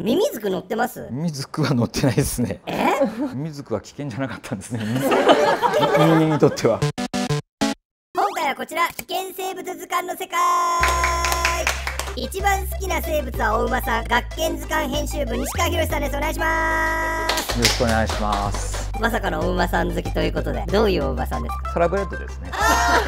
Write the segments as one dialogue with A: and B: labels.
A: ミミズク乗ってます？
B: ミミズクは乗ってないですね。ミミズクは危険じゃなかったんですね。人間にとっては。
A: 今回はこちら、危険生物図鑑の世界。一番好きな生物はお馬さん、学研図鑑編集部西川博さんです。お願いします。
B: よろしくお願いします。
A: まさかのお馬さん好きということで、どういうお馬さんですか？
B: サラブレッドですね。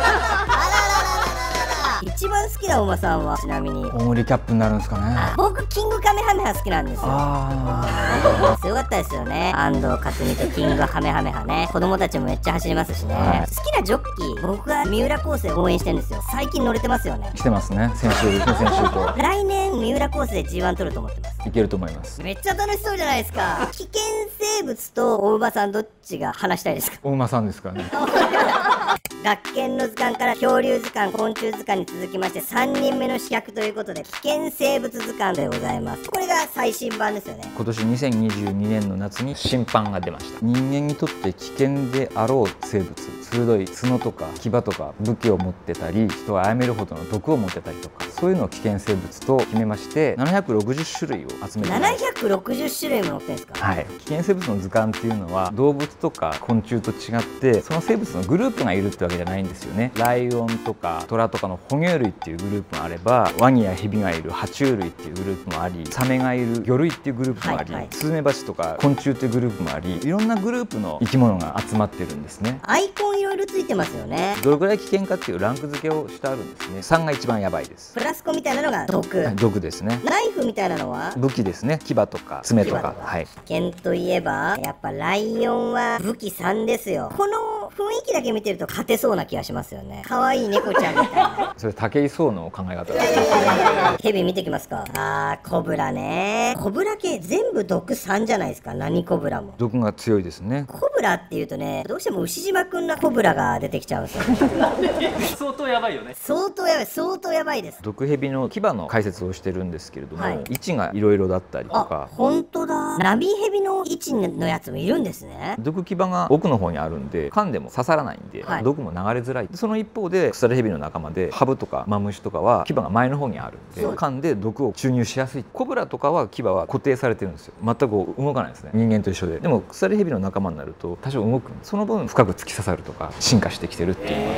A: 一番好きなお馬さんはちなみに
B: 大盛りキャップになるんですかね。
A: 僕キングカメハメハ好きなんですよ。強かったですよね、安藤克実とキングカメハメハね。子供たちもめっちゃ走りますしね、好きなジョッキー、僕が三浦康生応援してるんですよ。最近乗れてますよね。
B: 来てますね、先週と。
A: 来年三浦康生で G1 取ると思ってます。
B: いけると思います。
A: めっちゃ楽しそうじゃないですか。危険生物とお馬さんどっちが話したいですか？
B: お馬さんですからね。
A: 学研の図鑑から恐竜図鑑、昆虫図鑑に続きまして3人目の飛躍ということで危険生物図鑑でございます。これが最新版ですよね。
B: 今年2022年の夏に新版が出ました。人間にとって危険であろう生物、鋭い角とか牙とか武器を持ってたり、人を殺めるほどの毒を持ってたりとか、そういうのを危険生物と決めまして760種類を集めています。
A: 760種類も載ってるんですか？
B: はい。危険生物の図鑑っていうのは動物とか昆虫と違ってその生物のグループがいるってわけじゃないんですよね。ライオンとかトラとかの哺乳類っていうグループもあれば、ワニやヘビがいる爬虫類っていうグループもあり、サメがいる魚類っていうグループもあり、スズメバチとか昆虫っていうグループもあり、いろんなグループの生き物が集まってるんですね。
A: アイコンいろいろついてますよね。
B: どれくらい危険かっていうランク付けをしてあるんですね。3が一番やばいです。
A: プラスコみたいなのが毒、
B: 毒ですね。
A: ナイフみたいなのは
B: 武器ですね。牙とか爪とか。はい。
A: 危険といえばやっぱライオンは武器3ですよ。この雰囲気だけ見てると勝てそうな気がしますよね。可愛い猫ちゃんみたいな。
B: それ武井壮の考え方です。
A: ヘビ見てきますか？コブラね。コブラ系全部毒3じゃないですか。何コブラも
B: 毒が強いですね。
A: コブラっていうとね、どうしても牛島くんなコブラが出てきちゃうんですよね。
C: 相当やばいよね。
A: 相当やばい、相当やばいです。
B: 毒ヘビの牙の解説をしてるんですけれども、位置がいろいろだったりとか。
A: 本当だ。ナビヘビの位置のやつもいるんですね。
B: 毒牙が奥の方にあるんで噛んでも刺さらないんで、毒も流れづらい。その一方でクサレヘビの仲間でハブとかマムシとかは牙が前の方にあるんで噛んで毒を注入しやすい。コブラとかは牙は固定されてるんですよ。全く動かないですね。人間と一緒で。でもクサレヘビの仲間になると多少動くんです。その分深く突き刺さるとか進化してきてるっていうのがあって。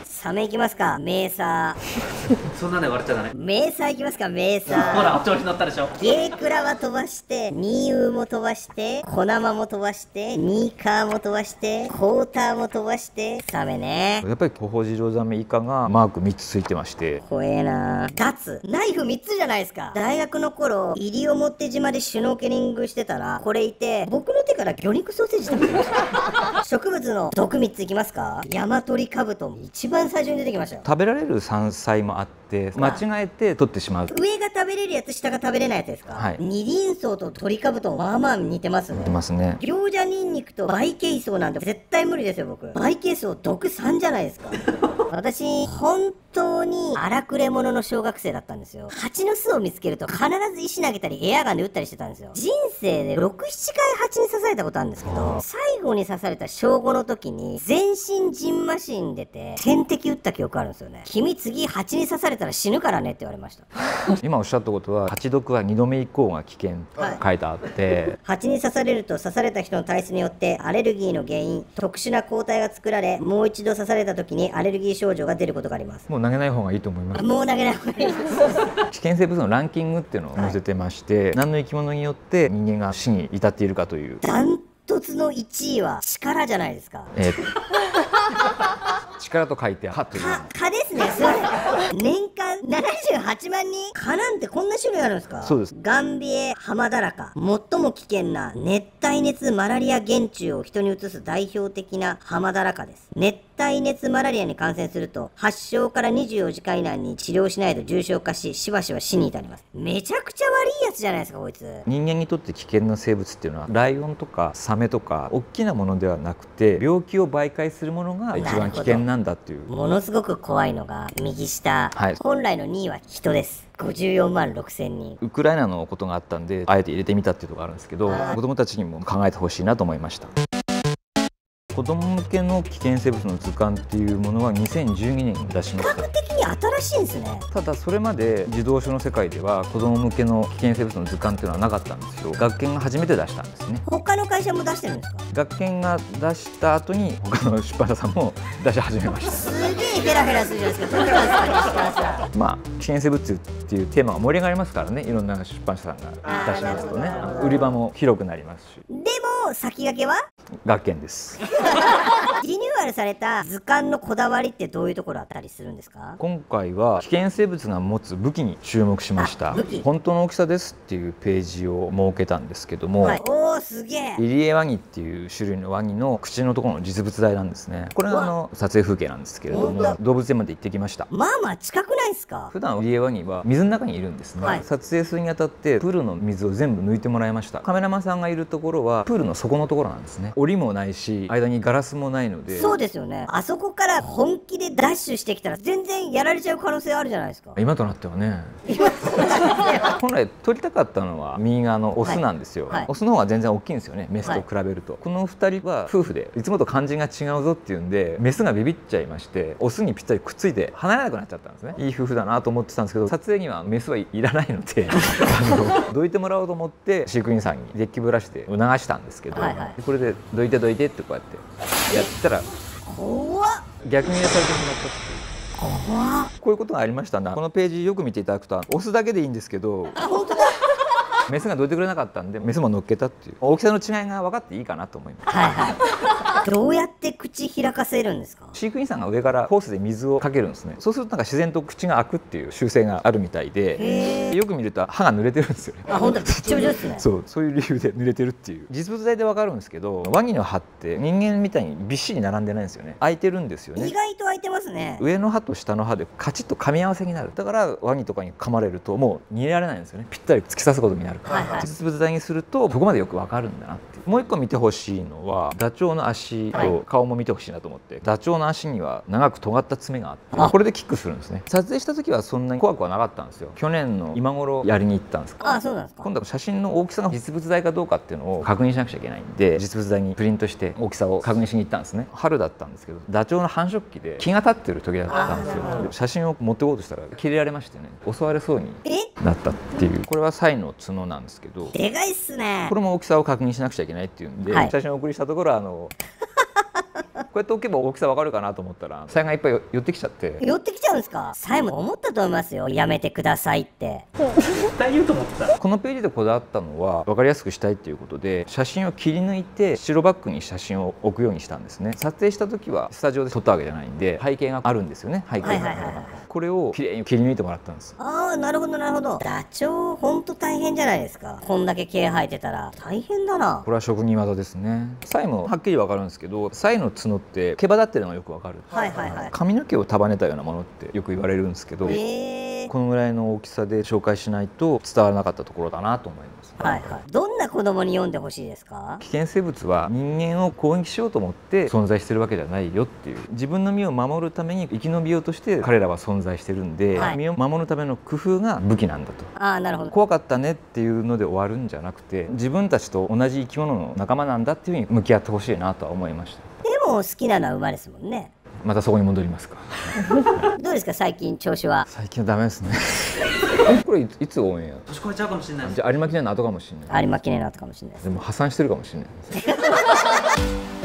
A: サメいきますか？メーサー。
C: そんなね、割れちゃダメ。
A: メーサーいきますか？メーサー。
C: ほら、お調子乗ったでしょ。
A: ゲークラは飛ばして、ニーウーも飛ばして、コナマも飛ばして、ニーカーも飛ばして、コーターも飛ばして、サメね。
B: やっぱりトホジロザメイカがマーク3つついてまして。
A: 怖えな。ガツ。ナイフ3つじゃないですか。大学の頃、西表島でシュノーケリングしてたら、これいて、僕の手から魚肉ソーセージ食べてました。植物の毒3ついきますか？ヤマトリカブトも一番最初に出てきましたよ。
B: 食べられる山菜もあって間違えて取ってしまう。
A: 上が食べれるやつ、下が食べれないやつですか？はい。二輪草とトリカブトまあまあ似てますね。
B: 似てますね。
A: 行者ニンニクとバイケイソウなんて絶対無理ですよ。僕バイケイソウ毒3じゃないですか。私本当に荒くれ者の小学生だったんですよ。蜂の巣を見つけると必ず石投げたりエアガンで撃ったりしてたんですよ。人生で6、7回蜂に刺されたことあるんですけど、最後に刺された小5の時に全身ジンマシン出て点滴打った記憶あるんですよね。君次蜂に刺されたら死ぬからねって言われました。
B: 今おっしゃったことは、蜂毒は2度目以降が危険と書いてあって、
A: 蜂に刺されると刺された人の体質によってアレルギーの原因、特殊な抗体が作られ、もう一度刺された時にアレルギー症状が出ることがあります。
B: もう投げない方がいいと思います。
A: もう投げない方がいいです。
B: 危険生物のランキングっていうのを載せてまして、何の生き物によって人間が死に至っているかという。
A: ダントツの1位は力じゃないですか。
B: 力と書いて歯という。
A: 蚊ですね。それ年間78万人。蚊なんてこんな種類あるんですか？
B: そうです。
A: ガンビエハマダラカ、最も危険な熱帯熱マラリア原虫を人に移す代表的なハマダラカです。熱帯熱マラリアに感染すると発症から24時間以内に治療しないと重症化し、しばしば死に至ります。めちゃくちゃ悪いやつじゃないですかこいつ。
B: 人間にとって危険な生物っていうのはライオンとかサメとか大きなものではなくて、病気を媒介するものが一番危険なんだっていう。
A: ものすごく怖いのが右下、本来の2位は人です。54万6千人。
B: ウクライナのことがあったんであえて入れてみたっていうところがあるんですけど、子どもたちにも考えてほしいなと思いました。子ども向けの危険生物の図鑑っていうものは2012年に出しました。
A: 比較的に新しいんですね。
B: ただそれまで児童書の世界では子ども向けの危険生物の図鑑っていうのはなかったんですよ。学研が初めて出したんですね。
A: 他の会社も出してるんですか？
B: 学研が出した後に他の出版社さんも出し始めました。
A: すげえヘラヘラするじゃないですか。どうなんですかね、石川さん。
B: まあ危険生物っていうテーマが盛り上がりますからね、いろんな出版社さんが出しますとね、売り場も広くなりますし。
A: でも先駆けは
B: 学研です。
A: リニューアルされた図鑑のこだわりってどういうところあったりするんですか？
B: 今回は危険生物が持つ武器に注目しました。本当の大きさですっていうページを設けたんですけども、
A: はい、おーすげえ。
B: イリエワニっていう種類のワニの口のところの実物大なんですね。これが撮影風景なんですけれども、動物園まで行ってきました。
A: まあまあ近くないですか？
B: 普段イリエワニは水の中にいるんですね、
A: はい、
B: 撮影するにあたってプールの水を全部抜いてもらいました。カメラマンさんがいるところはプールの底のところなんですね。檻もないし間にガラスもないので。
A: そうですよね。あそこから本気でダッシュしてきたら全然やられちゃう可能性あるじゃないですか。
B: 今となってはね本来撮りたかったのは右側のオスなんですよ、
A: はいはい、
B: オスの方が全然大きいんですよね、メスと比べると、はい、この2人は夫婦でいつもと感じが違うぞっていうんでメスがビビっちゃいましてオスにぴったりくっついて離れなくなっちゃったんですね。いい夫婦だなと思ってたんですけど、撮影にはメスはいらないのでどいてもらおうと思って飼育員さんにデッキブラシで促したんですけど、はいはい、これでどいてどいてってこうやってやったら
A: 怖っ、
B: 逆にやされてしまったっていう。こういうことがありましたな。このページよく見ていただくとオスだけでいいんですけど、
A: 本当だ
B: メスがどいてくれなかったんでメスも乗っけたっていう、大きさの違いが分かっていいかなと思います。
A: はいはい、どうやって口開かせるんですか？
B: 飼育員さんが上からホースで水をかけるんですね。そうするとなんか自然と口が開くっていう習性があるみたいで、よく見ると歯が濡れてるんですよね。
A: あ、本当だ、びっちょびちょですね。
B: そういう理由で濡れてるっていう。実物大で分かるんですけど、ワニの歯って人間みたいにびっしり並んでないんですよね。開いてるんですよね。
A: 意外と開いてますね。
B: 上の歯と下の歯でカチッと噛み合わせになる。だからワニとかに噛まれるともう逃げられないんですよね。ぴったり突き刺すことになるから、はいはい、実物大にするとそこまでよく分かるんだなっていう。もう一個見てほしいのはダチョウの足と顔も見てほしいなと思って、はい、ダチョウの足には長く尖った爪があって、これでキックするんですね。撮影した時はそんなに怖くはなかったんですよ。去年の今頃やりに行ったんです。
A: あ、そうなんですか。
B: 今度は写真の大きさが実物大かどうかっていうのを確認しなくちゃいけないんで、実物大にプリントして大きさを確認しに行ったんですね。春だったんですけど、ダチョウの繁殖期で気が立ってる時だったんですよ。写真を持ってこうとしたら切れられましてね、襲われそうになったっていう。これはサイの角なんですけど、
A: でかいっすね。
B: これも大きさを確認しなくちゃいけないっていうんで、はい、写真をお送りしたところこうやって置けば大きさわかるかなと思ったらサイがいっぱい寄ってきちゃって。
A: 寄ってきちゃうんですか？サイも思ったと思いますよ。やめてくださいって
C: 絶対言うと思ってた。
B: このページでこだわったのは分かりやすくしたいっていうことで、写真を切り抜いて白バッグに写真を置くようにしたんですね。撮影した時はスタジオで撮ったわけじゃないんで背景があるんですよね。背景が、これをきれいに切り抜いてもらったんです。
A: ああ、なるほどなるほど。ダチョウほんと大変じゃないですか。こんだけ毛生えてたら大変だな。
B: これは職人技ですね。サイもはっきり分かるんですけど、サイの角って毛羽立ってるのがよく分かる。
A: はいはいはい。
B: 髪の毛を束ねたようなものってよく言われるんですけど、このぐらいの大きさで紹介しないと伝わらなかったところだなと思います。
A: はいはい。どんな子供に読んでほしいですか？
B: 危険生物は人間を攻撃しようと思って存在してるわけじゃないよっていう、自分の身を守るために生き延びようとして彼らは存在してるんで、はい、身を守るための工夫が武器なんだと。
A: あ、なるほど。
B: 怖かったねっていうので終わるんじゃなくて、自分たちと同じ生き物の仲間なんだっていうふうに向き合ってほしいなとは思いました。
A: でも好きなのは馬ですもんね。
B: またそこに戻りますか
A: どうですか最近調子は？
B: 最近はダメですねこれいつオンエア？
C: 年越えちゃうかもしれない。
B: じゃあ有馬記念の後かもしれない。
A: 有馬記念の後かもしれないです。
B: でも破産してるかもしれない